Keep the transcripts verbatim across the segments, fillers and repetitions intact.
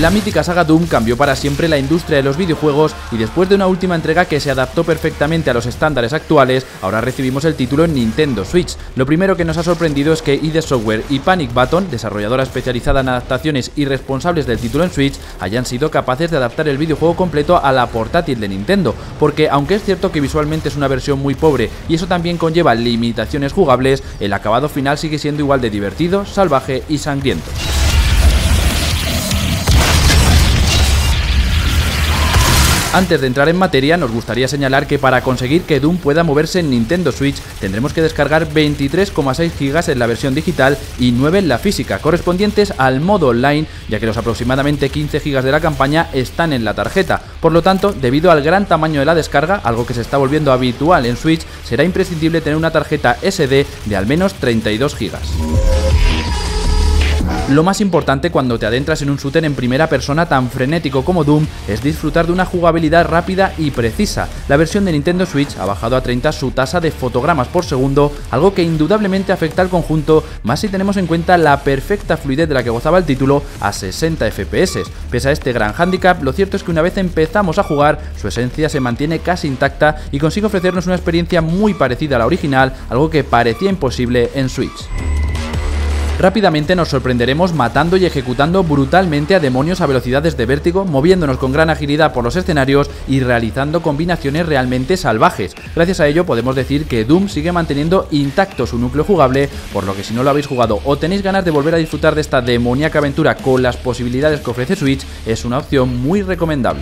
La mítica saga Doom cambió para siempre la industria de los videojuegos y después de una última entrega que se adaptó perfectamente a los estándares actuales, ahora recibimos el título en Nintendo Switch. Lo primero que nos ha sorprendido es que I D Software y Panic Button, desarrolladora especializada en adaptaciones y responsables del título en Switch, hayan sido capaces de adaptar el videojuego completo a la portátil de Nintendo, porque aunque es cierto que visualmente es una versión muy pobre y eso también conlleva limitaciones jugables, el acabado final sigue siendo igual de divertido, salvaje y sangriento. Antes de entrar en materia, nos gustaría señalar que para conseguir que Doom pueda moverse en Nintendo Switch tendremos que descargar veintitrés coma seis gigas en la versión digital y nueve en la física, correspondientes al modo online, ya que los aproximadamente quince gigas de la campaña están en la tarjeta. Por lo tanto, debido al gran tamaño de la descarga, algo que se está volviendo habitual en Switch, será imprescindible tener una tarjeta ese de de al menos treinta y dos gigas. Lo más importante cuando te adentras en un shooter en primera persona tan frenético como Doom es disfrutar de una jugabilidad rápida y precisa. La versión de Nintendo Switch ha bajado a treinta su tasa de fotogramas por segundo, algo que indudablemente afecta al conjunto, más si tenemos en cuenta la perfecta fluidez de la que gozaba el título a sesenta F P S. Pese a este gran hándicap, lo cierto es que una vez empezamos a jugar, su esencia se mantiene casi intacta y consigue ofrecernos una experiencia muy parecida a la original, algo que parecía imposible en Switch. Rápidamente nos sorprenderemos matando y ejecutando brutalmente a demonios a velocidades de vértigo, moviéndonos con gran agilidad por los escenarios y realizando combinaciones realmente salvajes. Gracias a ello podemos decir que Doom sigue manteniendo intacto su núcleo jugable, por lo que si no lo habéis jugado o tenéis ganas de volver a disfrutar de esta demoníaca aventura con las posibilidades que ofrece Switch, es una opción muy recomendable.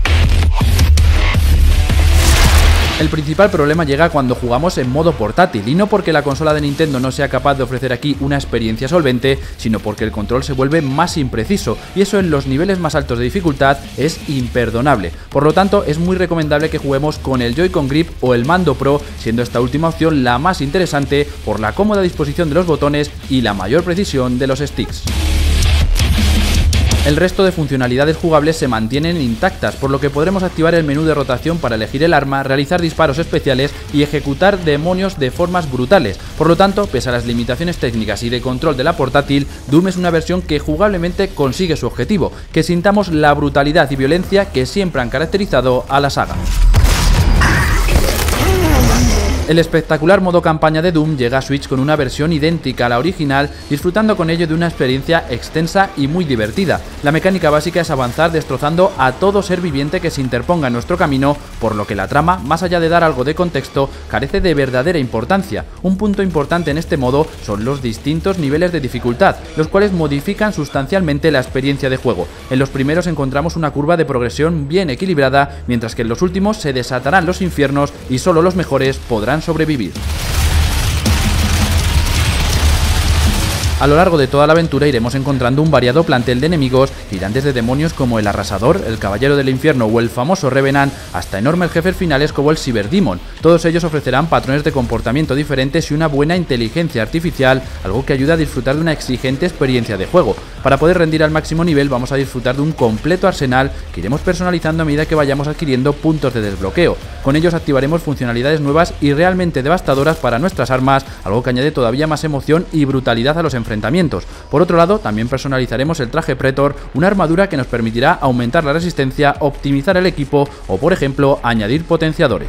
El principal problema llega cuando jugamos en modo portátil, y no porque la consola de Nintendo no sea capaz de ofrecer aquí una experiencia solvente, sino porque el control se vuelve más impreciso, y eso en los niveles más altos de dificultad es imperdonable. Por lo tanto, es muy recomendable que juguemos con el Joy-Con Grip o el Mando Pro, siendo esta última opción la más interesante por la cómoda disposición de los botones y la mayor precisión de los sticks. El resto de funcionalidades jugables se mantienen intactas, por lo que podremos activar el menú de rotación para elegir el arma, realizar disparos especiales y ejecutar demonios de formas brutales. Por lo tanto, pese a las limitaciones técnicas y de control de la portátil, Doom es una versión que jugablemente consigue su objetivo, que sintamos la brutalidad y violencia que siempre han caracterizado a la saga. El espectacular modo campaña de Doom llega a Switch con una versión idéntica a la original, disfrutando con ello de una experiencia extensa y muy divertida. La mecánica básica es avanzar destrozando a todo ser viviente que se interponga en nuestro camino, por lo que la trama, más allá de dar algo de contexto, carece de verdadera importancia. Un punto importante en este modo son los distintos niveles de dificultad, los cuales modifican sustancialmente la experiencia de juego. En los primeros encontramos una curva de progresión bien equilibrada, mientras que en los últimos se desatarán los infiernos y solo los mejores podrán sobrevivir. A lo largo de toda la aventura iremos encontrando un variado plantel de enemigos que irán desde demonios como el Arrasador, el Caballero del Infierno o el famoso Revenant hasta enormes jefes finales como el Cyberdemon. Todos ellos ofrecerán patrones de comportamiento diferentes y una buena inteligencia artificial, algo que ayuda a disfrutar de una exigente experiencia de juego. Para poder rendir al máximo nivel vamos a disfrutar de un completo arsenal que iremos personalizando a medida que vayamos adquiriendo puntos de desbloqueo. Con ellos activaremos funcionalidades nuevas y realmente devastadoras para nuestras armas, algo que añade todavía más emoción y brutalidad a los enfrentamientos. Por otro lado, también personalizaremos el traje Pretor, una armadura que nos permitirá aumentar la resistencia, optimizar el equipo o, por ejemplo, añadir potenciadores.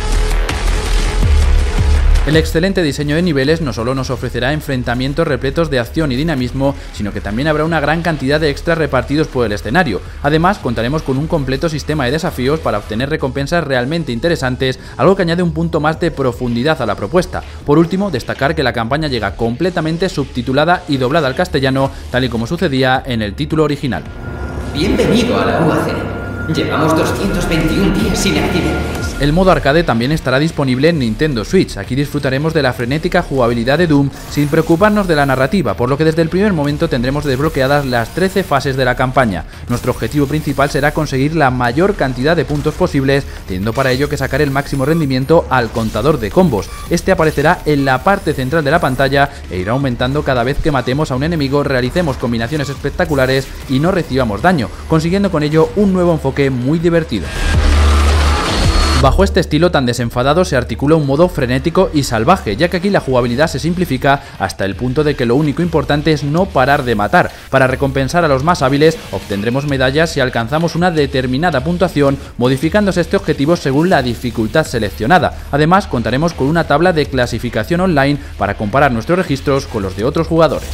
El excelente diseño de niveles no solo nos ofrecerá enfrentamientos repletos de acción y dinamismo, sino que también habrá una gran cantidad de extras repartidos por el escenario. Además, contaremos con un completo sistema de desafíos para obtener recompensas realmente interesantes, algo que añade un punto más de profundidad a la propuesta. Por último, destacar que la campaña llega completamente subtitulada y doblada al castellano, tal y como sucedía en el título original. Bienvenido a la U A C. Llevamos doscientos veintiún días sin accidentes. El modo arcade también estará disponible en Nintendo Switch. Aquí disfrutaremos de la frenética jugabilidad de Doom sin preocuparnos de la narrativa, por lo que desde el primer momento tendremos desbloqueadas las trece fases de la campaña. Nuestro objetivo principal será conseguir la mayor cantidad de puntos posibles, teniendo para ello que sacar el máximo rendimiento al contador de combos. Este aparecerá en la parte central de la pantalla e irá aumentando cada vez que matemos a un enemigo, realicemos combinaciones espectaculares y no recibamos daño, consiguiendo con ello un nuevo enfoque muy divertido. Bajo este estilo tan desenfadado se articula un modo frenético y salvaje, ya que aquí la jugabilidad se simplifica hasta el punto de que lo único importante es no parar de matar. Para recompensar a los más hábiles obtendremos medallas si alcanzamos una determinada puntuación, modificándose este objetivo según la dificultad seleccionada. Además, contaremos con una tabla de clasificación online para comparar nuestros registros con los de otros jugadores.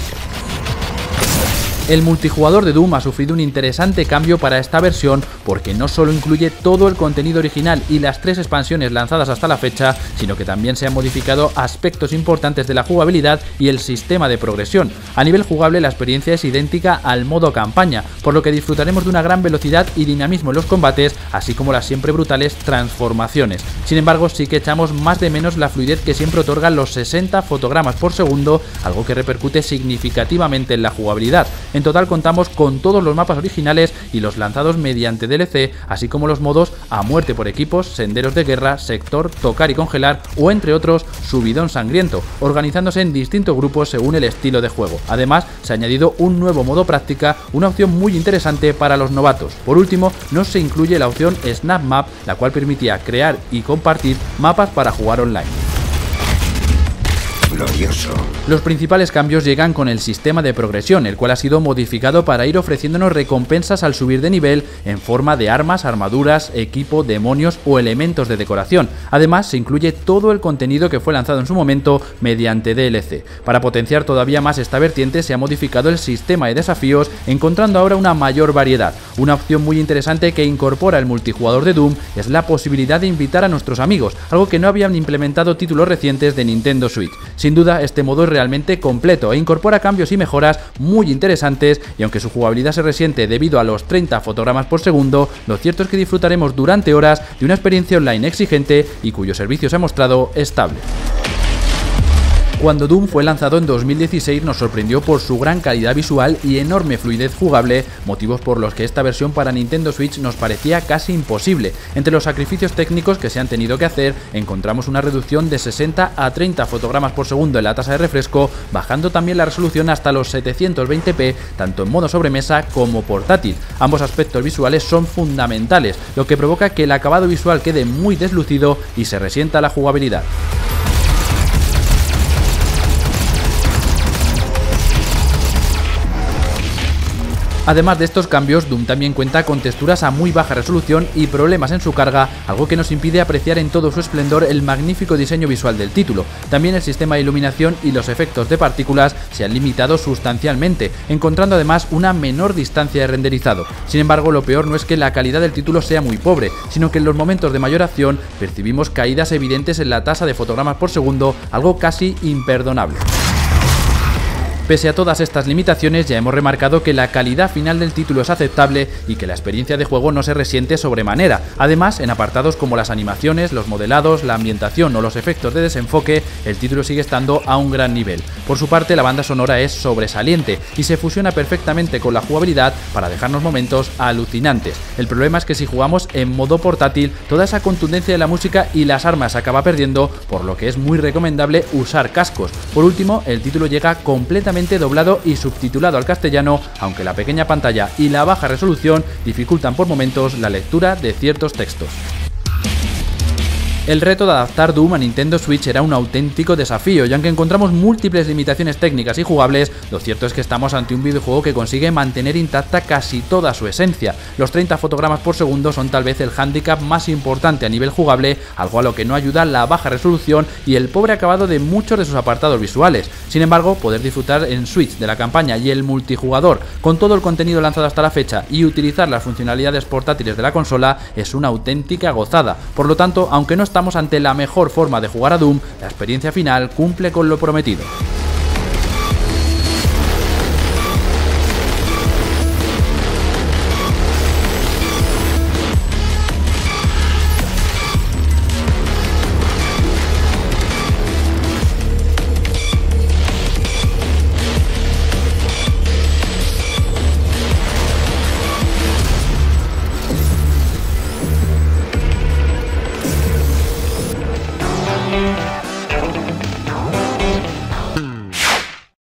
El multijugador de Doom ha sufrido un interesante cambio para esta versión porque no solo incluye todo el contenido original y las tres expansiones lanzadas hasta la fecha, sino que también se han modificado aspectos importantes de la jugabilidad y el sistema de progresión. A nivel jugable la experiencia es idéntica al modo campaña, por lo que disfrutaremos de una gran velocidad y dinamismo en los combates, así como las siempre brutales transformaciones. Sin embargo, sí que echamos más de menos la fluidez que siempre otorgan los sesenta fotogramas por segundo, algo que repercute significativamente en la jugabilidad. En total contamos con todos los mapas originales y los lanzados mediante D L C, así como los modos a muerte por equipos, senderos de guerra, sector, tocar y congelar o entre otros subidón sangriento, organizándose en distintos grupos según el estilo de juego. Además, se ha añadido un nuevo modo práctica, una opción muy interesante para los novatos. Por último, no se incluye la opción Snap Map, la cual permitía crear y compartir mapas para jugar online. Glorioso. Los principales cambios llegan con el sistema de progresión, el cual ha sido modificado para ir ofreciéndonos recompensas al subir de nivel en forma de armas, armaduras, equipo, demonios o elementos de decoración. Además, se incluye todo el contenido que fue lanzado en su momento mediante D L C. Para potenciar todavía más esta vertiente, se ha modificado el sistema de desafíos, encontrando ahora una mayor variedad. Una opción muy interesante que incorpora el multijugador de Doom es la posibilidad de invitar a nuestros amigos, algo que no habían implementado títulos recientes de Nintendo Switch. Sin duda, este modo es realmente completo e incorpora cambios y mejoras muy interesantes, y aunque su jugabilidad se resiente debido a los treinta fotogramas por segundo, lo cierto es que disfrutaremos durante horas de una experiencia online exigente y cuyo servicio se ha mostrado estable. Cuando Doom fue lanzado en dos mil dieciséis nos sorprendió por su gran calidad visual y enorme fluidez jugable, motivos por los que esta versión para Nintendo Switch nos parecía casi imposible. Entre los sacrificios técnicos que se han tenido que hacer, encontramos una reducción de sesenta a treinta fotogramas por segundo en la tasa de refresco, bajando también la resolución hasta los setecientos veinte p, tanto en modo sobremesa como portátil. Ambos aspectos visuales son fundamentales, lo que provoca que el acabado visual quede muy deslucido y se resienta la jugabilidad. Además de estos cambios, Doom también cuenta con texturas a muy baja resolución y problemas en su carga, algo que nos impide apreciar en todo su esplendor el magnífico diseño visual del título. También el sistema de iluminación y los efectos de partículas se han limitado sustancialmente, encontrando además una menor distancia de renderizado. Sin embargo, lo peor no es que la calidad del título sea muy pobre, sino que en los momentos de mayor acción percibimos caídas evidentes en la tasa de fotogramas por segundo, algo casi imperdonable. Pese a todas estas limitaciones, ya hemos remarcado que la calidad final del título es aceptable y que la experiencia de juego no se resiente sobremanera. Además, en apartados como las animaciones, los modelados, la ambientación o los efectos de desenfoque, el título sigue estando a un gran nivel. Por su parte, la banda sonora es sobresaliente y se fusiona perfectamente con la jugabilidad para dejarnos momentos alucinantes. El problema es que si jugamos en modo portátil, toda esa contundencia de la música y las armas se acaba perdiendo, por lo que es muy recomendable usar cascos. Por último, el título llega completamente doblado y subtitulado al castellano, aunque la pequeña pantalla y la baja resolución dificultan por momentos la lectura de ciertos textos. El reto de adaptar Doom a Nintendo Switch era un auténtico desafío, y aunque encontramos múltiples limitaciones técnicas y jugables, lo cierto es que estamos ante un videojuego que consigue mantener intacta casi toda su esencia. Los treinta fotogramas por segundo son tal vez el hándicap más importante a nivel jugable, algo a lo que no ayuda la baja resolución y el pobre acabado de muchos de sus apartados visuales. Sin embargo, poder disfrutar en Switch de la campaña y el multijugador con todo el contenido lanzado hasta la fecha y utilizar las funcionalidades portátiles de la consola es una auténtica gozada. Por lo tanto, aunque no estamos ante la mejor forma de jugar a Doom, la experiencia final cumple con lo prometido.